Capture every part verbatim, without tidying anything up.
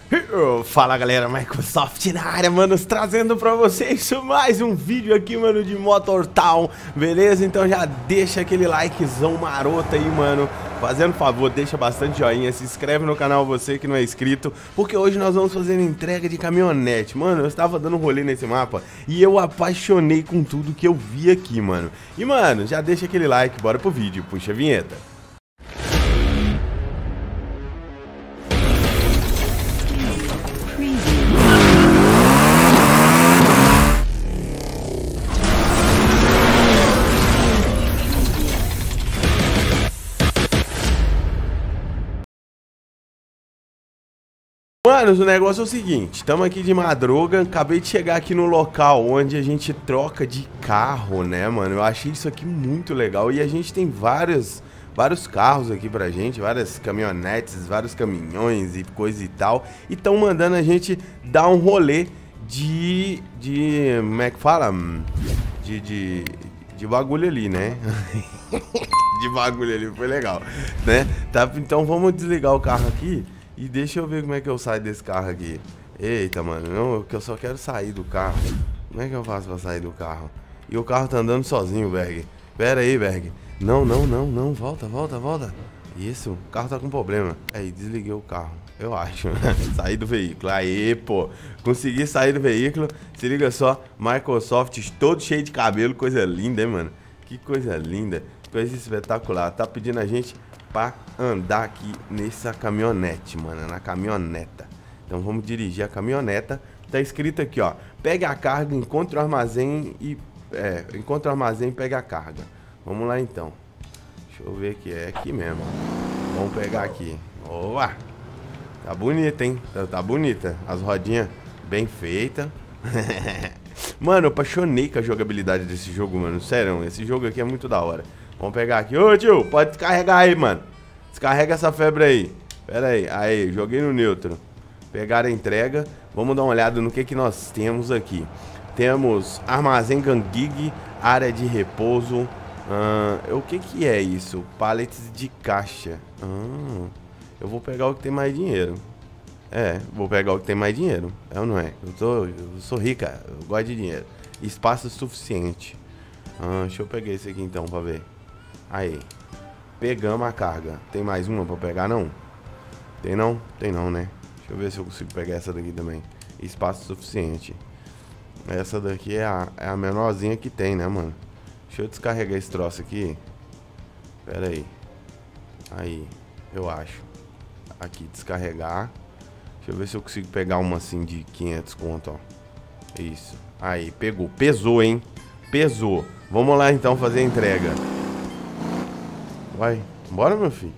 Fala galera, Microsoft na área, manos, trazendo pra vocês mais um vídeo aqui, mano, de Motor Town, beleza? Então já deixa aquele likezão maroto aí, mano, fazendo favor, deixa bastante joinha, se inscreve no canal você que não é inscrito, porque hoje nós vamos fazer entrega de caminhonete. Mano, eu estava dando um rolê nesse mapa e eu apaixonei com tudo que eu vi aqui, mano. E mano, já deixa aquele like, bora pro vídeo, puxa a vinheta. Manos, o negócio é o seguinte, estamos aqui de madruga, acabei de chegar aqui no local onde a gente troca de carro, né, mano? Eu achei isso aqui muito legal e a gente tem vários, vários carros aqui pra gente, várias caminhonetes, vários caminhões e coisa e tal. E estão mandando a gente dar um rolê de, de, como é que fala? De, de, de bagulho ali, né? De bagulho ali, foi legal, né? Tá, então vamos desligar o carro aqui. E deixa eu ver como é que eu saio desse carro aqui. Eita, mano, não, que eu só quero sair do carro. Como é que eu faço pra sair do carro? E o carro tá andando sozinho, Berg. Pera aí, Berg. Não, não, não, não, volta, volta, volta. Isso, o carro tá com problema. Aí, desliguei o carro, eu acho. Saí do veículo, aí, pô. Consegui sair do veículo. Se liga só, Microsoft todo cheio de cabelo, coisa linda, hein, mano. Que coisa linda, coisa espetacular. Tá pedindo a gente pra andar aqui nessa caminhonete, mano, na caminhoneta. Então vamos dirigir a caminhoneta. Tá escrito aqui, ó, pegue a carga, encontre o armazém e... É, encontre o armazém e pegue a carga. Vamos lá então. Deixa eu ver aqui, é aqui mesmo. Vamos pegar aqui. Opa! Tá bonita, hein? Tá, tá bonita. As rodinhas bem feitas. Mano, eu apaixonei com a jogabilidade desse jogo, mano. Sério, esse jogo aqui é muito da hora. Vamos pegar aqui. Ô, tio, pode descarregar aí, mano. Descarrega essa febre aí. Pera aí. Aí, joguei no neutro. Pegaram a entrega. Vamos dar uma olhada no que que nós temos aqui. Temos armazém Gangig, área de repouso. Uh, o que que é isso? Pallets de caixa. Uh, eu vou pegar o que tem mais dinheiro. É, vou pegar o que tem mais dinheiro. É ou não é? Eu, tô, eu sou rica, eu gosto de dinheiro. Espaço suficiente. Uh, deixa eu pegar esse aqui então pra ver. Aí, pegamos a carga. Tem mais uma pra pegar, não? Tem não? Tem não, né? Deixa eu ver se eu consigo pegar essa daqui também. Espaço suficiente. Essa daqui é a, é a menorzinha que tem, né, mano? Deixa eu descarregar esse troço aqui. Pera aí. Aí, eu acho. Aqui, descarregar. Deixa eu ver se eu consigo pegar uma assim de quinhentos conto, ó. Isso. Aí, pegou. Pesou, hein? Pesou. Vamos lá, então, fazer a entrega. Vai, bora, meu filho.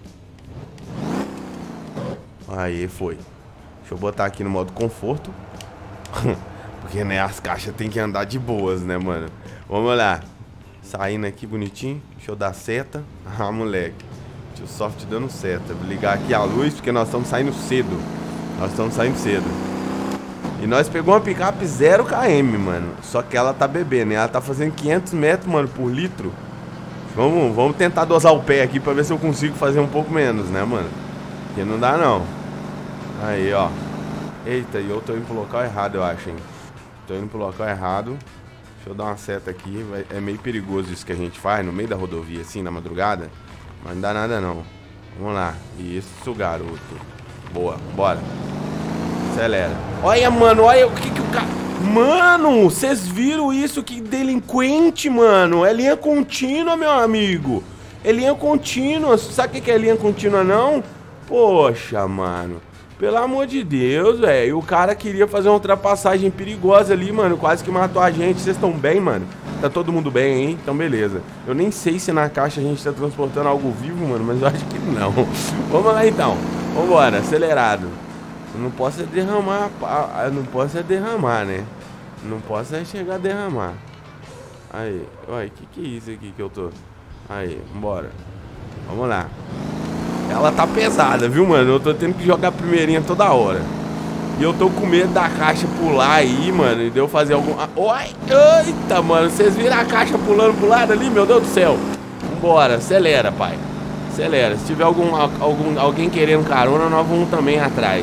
Aí, foi. Deixa eu botar aqui no modo conforto. Porque, né, as caixas tem que andar de boas, né, mano? Vamos lá. Saindo aqui bonitinho. Deixa eu dar seta. Ah, moleque. Deixa o soft dando seta. Vou ligar aqui a luz, porque nós estamos saindo cedo. Nós estamos saindo cedo. E nós pegamos uma picape zero quilômetros, mano. Só que ela tá bebendo, né? Ela tá fazendo quinhentos metros, mano, por litro. Vamos, vamos tentar dosar o pé aqui pra ver se eu consigo fazer um pouco menos, né, mano? Porque não dá, não. Aí, ó. Eita, e eu tô indo pro local errado, eu acho, hein? Tô indo pro local errado. Deixa eu dar uma seta aqui. É meio perigoso isso que a gente faz no meio da rodovia, assim, na madrugada. Mas não dá nada, não. Vamos lá. Isso, garoto. Boa, bora. Acelera. Olha, mano, olha o que que o cara... Mano, vocês viram isso? Que delinquente, mano. É linha contínua, meu amigo. É linha contínua. Sabe o que é linha contínua, não? Poxa, mano. Pelo amor de Deus, velho. O cara queria fazer uma ultrapassagem perigosa ali, mano. Quase que matou a gente. Vocês estão bem, mano? Tá todo mundo bem, hein? Então, beleza. Eu nem sei se na caixa a gente tá transportando algo vivo, mano. Mas eu acho que não. Vamos lá, então. Vambora, acelerado. Eu não posso é derramar, eu não posso é derramar, né? Não posso é chegar a derramar. Aí, olha, que que é isso aqui que eu tô? Aí, vambora. Vamos lá. Ela tá pesada, viu, mano? Eu tô tendo que jogar a primeirinha toda hora. E eu tô com medo da caixa pular aí, mano, e de eu fazer algum... Oi, eita, mano, vocês viram a caixa pulando pro lado ali? Meu Deus do céu. Vambora, acelera, pai. Acelera. Se tiver algum, algum, alguém querendo carona, nós vamos também atrás.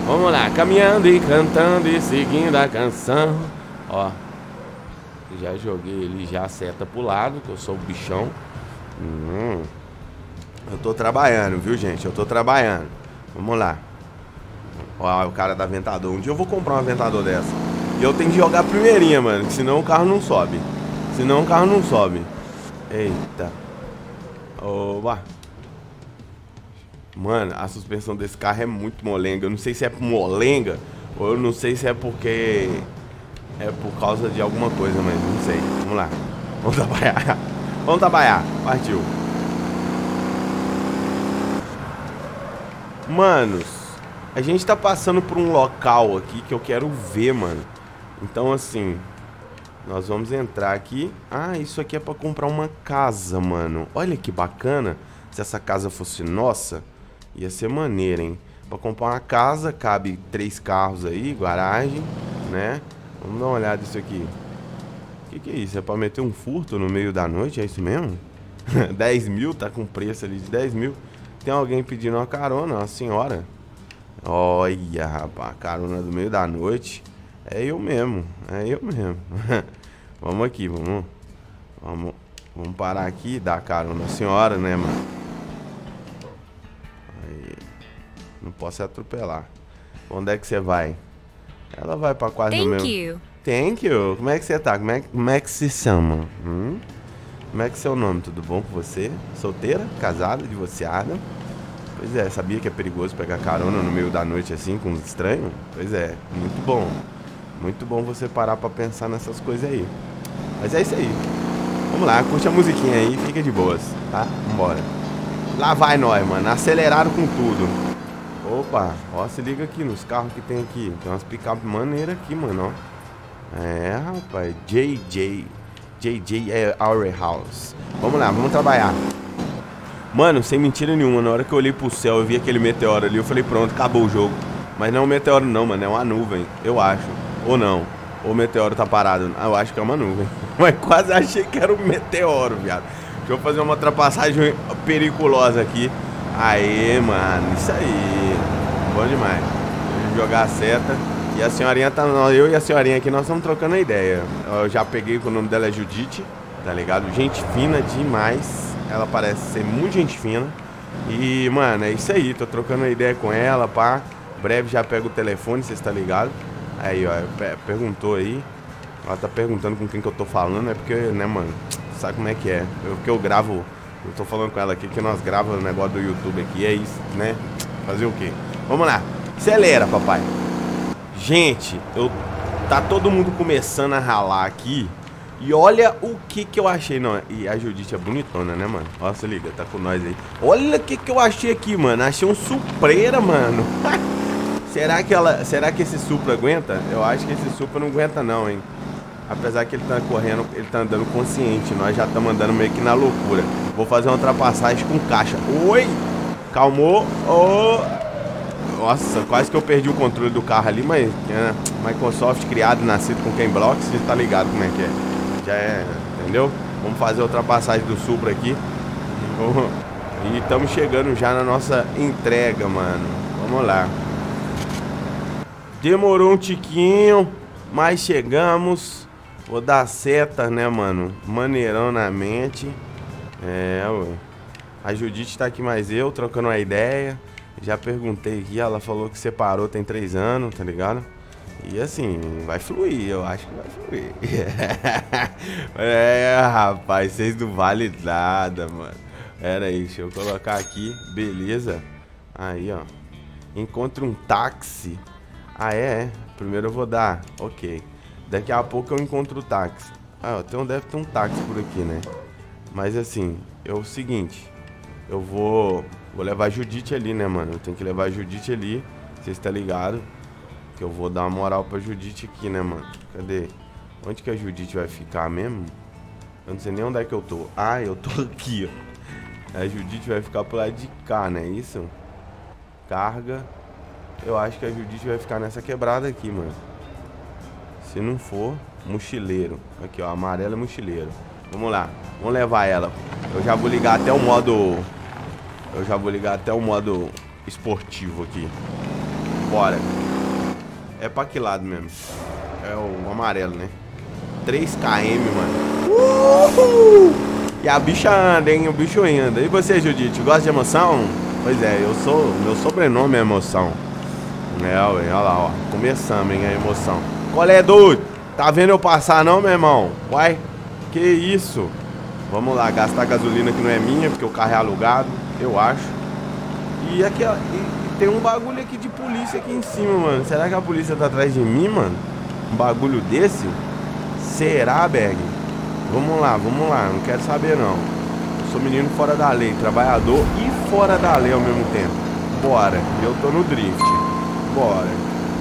Vamos lá, caminhando e cantando e seguindo a canção. Ó, já joguei ele já a seta pro lado, que eu sou o bichão. Hum, eu tô trabalhando, viu, gente? Eu tô trabalhando. Vamos lá. Ó, o cara da Ventador. Um dia eu vou comprar uma Ventador dessa. E eu tenho que jogar primeirinha, mano, que senão o carro não sobe. Senão o carro não sobe. Eita. Oba. Mano, a suspensão desse carro é muito molenga. Eu não sei se é molenga ou eu não sei se é porque é por causa de alguma coisa, mas não sei. Vamos lá. Vamos trabalhar. Vamos trabalhar. Partiu. Manos, a gente tá passando por um local aqui que eu quero ver, mano. Então, assim, nós vamos entrar aqui. Ah, isso aqui é pra comprar uma casa, mano. Olha que bacana. Se essa casa fosse nossa, ia ser maneiro, hein? Pra comprar uma casa, cabe três carros aí, garagem, né? Vamos dar uma olhada nisso aqui. O que que é isso? É pra meter um furto no meio da noite? É isso mesmo? dez mil, tá com preço ali de dez mil. Tem alguém pedindo uma carona, uma senhora. Olha, rapaz, carona do meio da noite. É eu mesmo, é eu mesmo. Vamos aqui, vamos, vamos, vamos parar aqui e dar carona à senhora, né, mano? Aí, não posso atropelar. Onde é que você vai? Ela vai pra quase Thank no mesmo. you. Thank you. Como é que você tá? Como é, como é que se chama? Hum? Como é que é seu nome? Tudo bom com você? Solteira? Casada? Divorciada? Pois é, sabia que é perigoso pegar carona no meio da noite assim com uns estranhos? Pois é, muito bom. Muito bom você parar pra pensar nessas coisas aí. Mas é isso aí. Vamos lá, curte a musiquinha aí e fica de boas, tá? Vambora. Lá vai nós, mano. Aceleraram com tudo. Opa, ó, se liga aqui nos carros que tem aqui. Tem umas picape maneiras aqui, mano, ó. É, rapaz. J J. J J é Our House. Vamos lá, vamos trabalhar. Mano, sem mentira nenhuma, na hora que eu olhei pro céu, eu vi aquele meteoro ali, eu falei, pronto, acabou o jogo. Mas não é um meteoro não, mano, é uma nuvem, eu acho. Ou não, ou o meteoro tá parado. Ah, eu acho que é uma nuvem. Mas quase achei que era um meteoro, viado. Deixa eu fazer uma ultrapassagem periculosa aqui. Aê, mano, isso aí. Bom demais. Deixa eu jogar a seta. E a senhorinha tá... Eu e a senhorinha aqui, nós estamos trocando a ideia. Eu já peguei, o nome dela é Judite, tá ligado? Gente fina demais. Ela parece ser muito gente fina. E, mano, é isso aí. Tô trocando uma ideia com ela, pá. Breve já pego o telefone, vocês tá ligado? Aí, ó, perguntou aí. Ela tá perguntando com quem que eu tô falando. É porque, né, mano, sabe como é que é? Eu, porque eu gravo... Eu tô falando com ela aqui que nós gravamos o negócio do YouTube aqui. É isso, né? Fazer o quê? Vamos lá. Acelera, papai. Gente, eu... Tá todo mundo começando a ralar aqui. E olha o que que eu achei. Não, e a Judite é bonitona, né, mano? Ó, se liga, tá com nós aí. Olha o que que eu achei aqui, mano. Achei um Supreira, mano. Será que ela... Será que esse Supra aguenta? Eu acho que esse Supra não aguenta não, hein. Apesar que ele tá correndo, ele tá andando consciente. Nós já estamos andando meio que na loucura. Vou fazer uma ultrapassagem com caixa. Oi! Calmou. Oh. Nossa, quase que eu perdi o controle do carro ali, mas... É, Microsoft criado, nascido com Ken Block, você tá ligado como é que é. Já é, entendeu? Vamos fazer a ultrapassagem do Supra aqui. E estamos chegando já na nossa entrega, mano. Vamos lá. Demorou um tiquinho, mas chegamos. Vou dar seta, né, mano? Maneirão na mente. É, ué. A Judite tá aqui mais eu, trocando uma ideia. Já perguntei aqui, ela falou que separou tem três anos, tá ligado? E assim, vai fluir, eu acho que vai fluir. É, rapaz, vocês não valem nada, mano. Pera aí, deixa eu colocar aqui, beleza. Aí, ó. Encontre um táxi. Ah, é? é. Primeiro eu vou dar, ok. Daqui a pouco eu encontro o táxi. Ah, então deve ter um táxi por aqui, né? Mas assim, é o seguinte. Eu vou... Vou levar a Judite ali, né, mano? Eu tenho que levar a Judite ali. Vocês estão ligados? Que eu vou dar uma moral pra Judite aqui, né, mano? Cadê? Onde que a Judite vai ficar mesmo? Eu não sei nem onde é que eu tô. Ah, eu tô aqui, ó. A Judite vai ficar pro lado de cá, né? Isso? Carga. Eu acho que a Judite vai ficar nessa quebrada aqui, mano. Se não for, mochileiro. Aqui, ó, amarelo é mochileiro. Vamos lá, vamos levar ela. Eu já vou ligar até o modo... Eu já vou ligar até o modo esportivo aqui. Bora. É pra que lado mesmo? É o amarelo, né? três quilômetros, mano. Uhul! E a bicha anda, hein? O bicho anda. E você, Judite, gosta de emoção? Pois é, eu sou... Meu sobrenome é emoção. É, ué, olha lá, ó. Começamos, hein, a emoção. Qual é, doido? Tá vendo eu passar não, meu irmão? Uai, que isso? Vamos lá, gastar gasolina que não é minha, porque o carro é alugado, eu acho. E aqui, ó, e, e tem um bagulho aqui de polícia aqui em cima, mano. Será que a polícia tá atrás de mim, mano? Um bagulho desse? Será, Berg? Vamos lá, vamos lá, não quero saber não. Eu sou menino fora da lei, trabalhador e fora da lei ao mesmo tempo. Bora, eu tô no drift. Bora.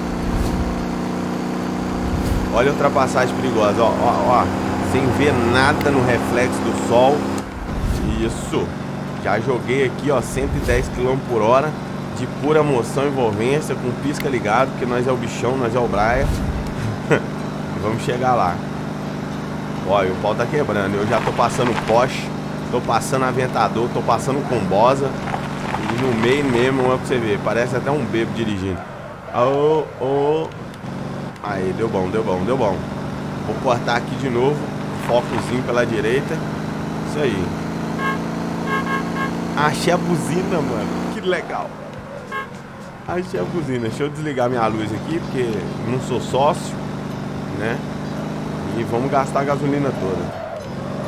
Olha a ultrapassagem perigosa, ó, ó, ó. Sem ver nada no reflexo do sol. Isso. Já joguei aqui, ó, cento e dez quilômetros por hora. De pura moção e envolvência, com pisca ligado, porque nós é o bichão, nós é o Braia. Vamos chegar lá. Olha, o pau tá quebrando. Eu já tô passando Porsche, tô passando Aventador, tô passando Combosa. E no meio mesmo, olha pra você ver, parece até um bebo dirigindo. Ô, ô. Aí, deu bom, deu bom, deu bom. Vou cortar aqui de novo. Focozinho pela direita. Isso aí. Achei a buzina, mano. Que legal. Achei a buzina. Deixa eu desligar minha luz aqui, porque não sou sócio, né? E vamos gastar a gasolina toda.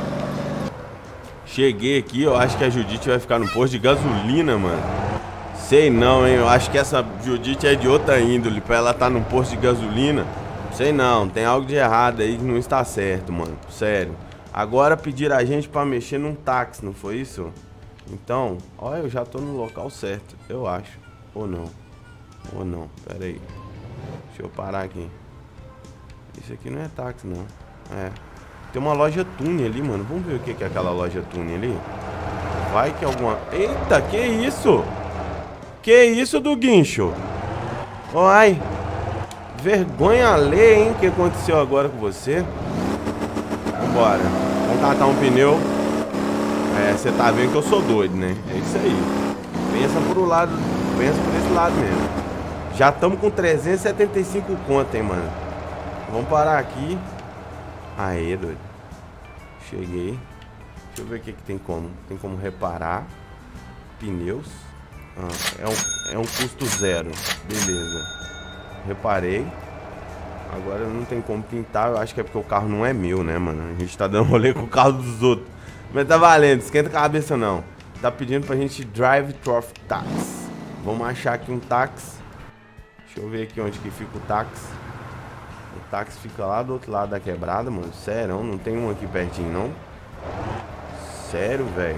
Cheguei aqui, eu acho que a Judite vai ficar no posto de gasolina, mano. Sei não, hein? Eu acho que essa Judite é de outra índole. Pra ela estar no posto de gasolina. Sei não, tem algo de errado aí que não está certo, mano. Sério. Agora pediram a gente pra mexer num táxi, não foi isso? Então, olha, eu já tô no local certo, eu acho. Ou não. Ou não, pera aí. Deixa eu parar aqui. Isso aqui não é táxi, não. É. Tem uma loja Tune ali, mano. Vamos ver o que é aquela loja Tune ali. Vai que alguma... Eita, que isso? Que isso do guincho? Ai. Vergonha alheia, hein? O que aconteceu agora com você? Vambora. Vamos catar um pneu. É, você tá vendo que eu sou doido, né? É isso aí. Pensa por um lado. Pensa por esse lado mesmo. Já estamos com trezentos e setenta e cinco conto, hein, mano. Vamos parar aqui. Aê, doido. Cheguei. Deixa eu ver o que, que tem como. Tem como reparar. Pneus. Ah, é, um, é um custo zero. Beleza. Reparei. Agora não tem como pintar. Eu acho que é porque o carro não é meu, né, mano? A gente tá dando rolê com o carro dos outros. Mas tá valendo, esquenta a cabeça não. Tá pedindo pra gente drive trophy tax. Vamos achar aqui um táxi. Deixa eu ver aqui onde que fica o táxi. O táxi fica lá do outro lado da quebrada, mano. Sério, não tem um aqui pertinho, não? Sério, velho.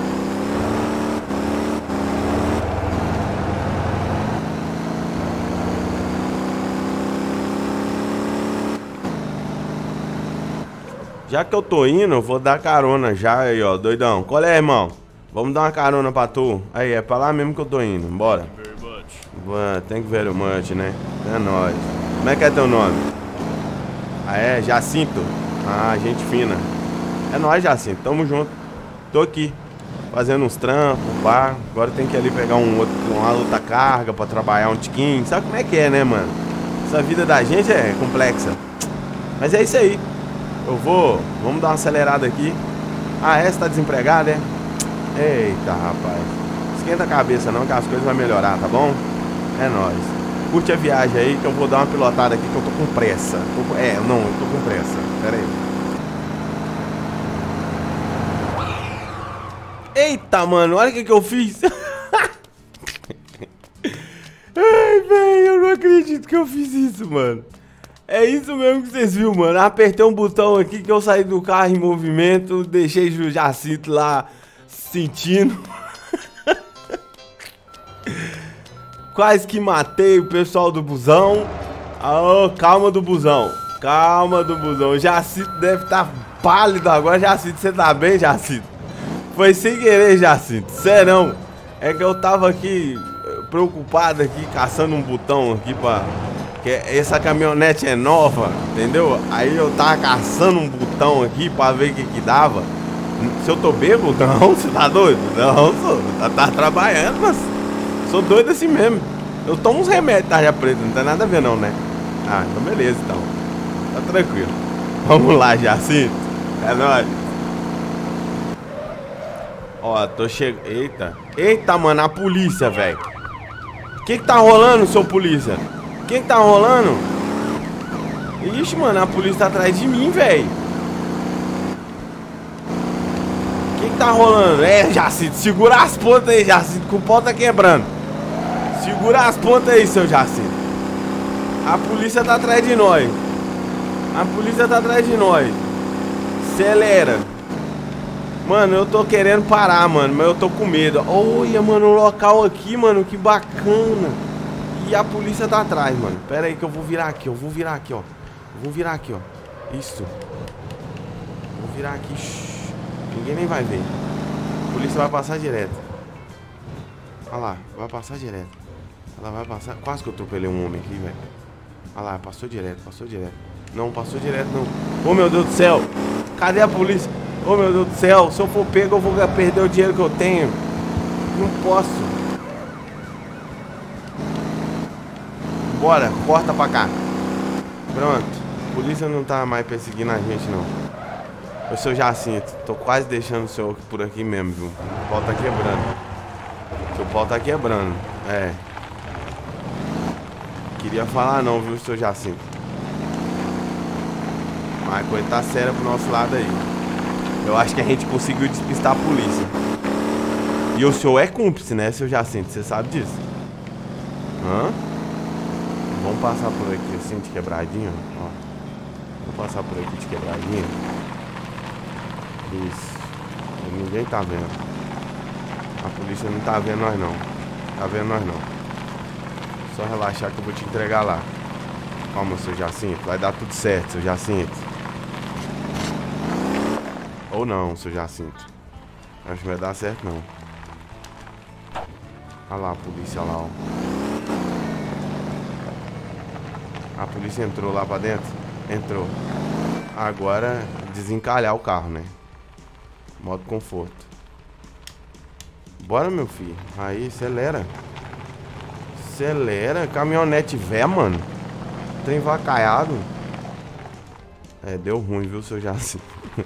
Já que eu tô indo, eu vou dar carona já aí, ó, doidão. Qual é, irmão? Vamos dar uma carona pra tu. Aí, é pra lá mesmo que eu tô indo. Bora. Thank you very much, né? É nóis. Como é que é teu nome? Ah, é? Jacinto? Ah, gente fina. É nóis, Jacinto. Tamo junto. Tô aqui. Fazendo uns trampos, pá. Agora tem que ir ali pegar um outro, uma outra carga pra trabalhar um tiquinho. Sabe como é que é, né, mano? Essa vida da gente é complexa. Mas é isso aí. Eu vou... Vamos dar uma acelerada aqui. Ah, é? Você tá desempregado, é? Eita, rapaz. Esquenta a cabeça não, que as coisas vão melhorar, tá bom? É nóis. Curte a viagem aí, que eu vou dar uma pilotada aqui, que eu tô com pressa. Tô com... É, não, eu tô com pressa. Pera aí. Eita, mano, olha o que que eu fiz. Ai, velho, eu não acredito que eu fiz isso, mano. É isso mesmo que vocês viram, mano. Apertei um botão aqui que eu saí do carro em movimento. Deixei o Jacinto lá sentindo. Quase que matei o pessoal do busão. Oh, calma do busão. Calma do busão. O Jacinto deve estar tá pálido agora. Jacinto, você tá bem, Jacinto? Foi sem querer, Jacinto. Serão. É que eu tava aqui preocupado aqui, caçando um botão aqui pra... Que essa caminhonete é nova, entendeu? Aí eu tava caçando um botão aqui pra ver o que que dava. Se eu tô bêbado? Não, você tá doido? Não, sou, tá, tá trabalhando, mas sou doido assim mesmo. Eu tomo uns remédios tarja preta, não tem nada a ver não, né? Ah, então beleza, então. Tá tranquilo. Vamos lá, Jacinto. É nóis. Ó, tô chegando... Eita. Eita, mano, a polícia, velho. O que que tá rolando, seu polícia? O que que tá rolando? Ixi, mano, a polícia tá atrás de mim, velho. O que que tá rolando? É, Jacinto, segura as pontas aí, Jacinto, que o pau tá quebrando. Segura as pontas aí, seu Jacinto. A polícia tá atrás de nós. A polícia tá atrás de nós. Acelera. Mano, eu tô querendo parar, mano, mas eu tô com medo. Olha, mano, o local aqui, mano, que bacana. E a polícia tá atrás, mano. Pera aí que eu vou virar aqui, eu vou virar aqui, ó. Eu vou virar aqui, ó. Isso. Vou virar aqui. Shhh. Ninguém nem vai ver. A polícia vai passar direto. Olha lá, vai passar direto. Ela vai passar. Quase que eu atropelei um homem aqui, velho. Olha lá, passou direto, passou direto. Não, passou direto não. Ô, meu Deus do céu. Cadê a polícia? Ô, meu Deus do céu. Se eu for pego, eu vou perder o dinheiro que eu tenho. Não posso. Bora, corta pra cá. Pronto. A polícia não tá mais perseguindo a gente, não. Ô, seu Jacinto, tô quase deixando o senhor por aqui mesmo, viu? O pau tá quebrando. Seu pau tá quebrando. É. Queria falar não, viu, seu Jacinto? Mas a coisa tá séria pro nosso lado aí. Eu acho que a gente conseguiu despistar a polícia. E o senhor é cúmplice, né, seu Jacinto? Você sabe disso? Hã? Vamos passar por aqui assim, de quebradinho, ó. Vamos passar por aqui de quebradinho. Isso. Ninguém tá vendo. A polícia não tá vendo nós não. Tá vendo nós não. Só relaxar que eu vou te entregar lá. Calma, seu Jacinto. Vai dar tudo certo, seu Jacinto. Ou não, seu Jacinto. Acho que vai dar certo não. Olha lá a polícia lá, ó. A polícia entrou lá pra dentro? Entrou. Agora desencalhar o carro, né? Modo conforto. Bora, meu filho. Aí, acelera. Acelera. Caminhonete véia, mano. Trem vacaiado. É, deu ruim, viu, seu Jacinto?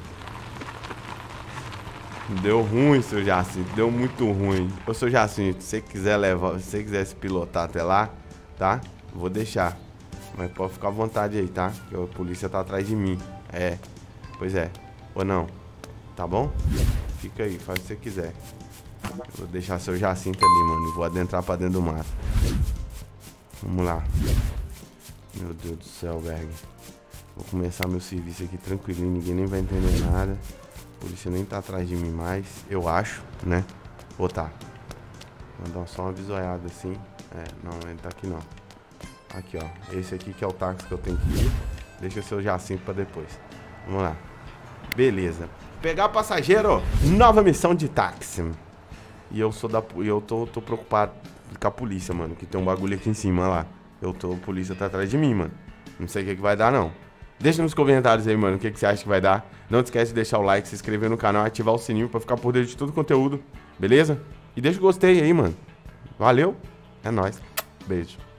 Deu ruim, seu Jacinto. Deu muito ruim. Ô, seu Jacinto, se você quiser levar, se você quiser se pilotar até lá, tá? Vou deixar. Mas pode ficar à vontade aí, tá? Que a polícia tá atrás de mim. É. Pois é. Ou não? Tá bom? Fica aí, faz o que você quiser. Vou deixar seu Jacinto ali, mano. E vou adentrar pra dentro do mato. Vamos lá. Meu Deus do céu, Berg. Vou começar meu serviço aqui tranquilinho. Ninguém nem vai entender nada. A polícia nem tá atrás de mim mais. Eu acho, né? Ou tá. Vou dar só uma bisoiada assim. É, não, ele tá aqui não. Aqui, ó. Esse aqui que é o táxi que eu tenho que ir. Deixa o seu Jacinto pra depois. Vamos lá. Beleza. Pegar passageiro. Nova missão de táxi. E eu sou da... E eu tô, tô preocupado com a polícia, mano. Que tem um bagulho aqui em cima, lá. Eu tô... A polícia tá atrás de mim, mano. Não sei o que que vai dar, não. Deixa nos comentários aí, mano, o que que você acha que vai dar. Não esquece de deixar o like, se inscrever no canal, ativar o sininho pra ficar por dentro de todo o conteúdo. Beleza? E deixa o gostei aí, mano. Valeu. É nóis. Beijo.